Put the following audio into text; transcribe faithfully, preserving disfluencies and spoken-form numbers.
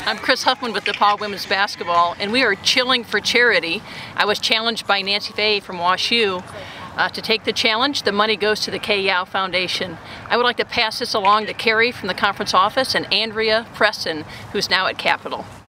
I'm Kris Huffman with DePauw Women's Basketball, and we are chilling for charity. I was challenged by Nancy Fahey from WashU uh, to take the challenge. The money goes to the K Yow Foundation. I would like to pass this along to Keri from the conference office and Andrea Preston, who's now at Capitol.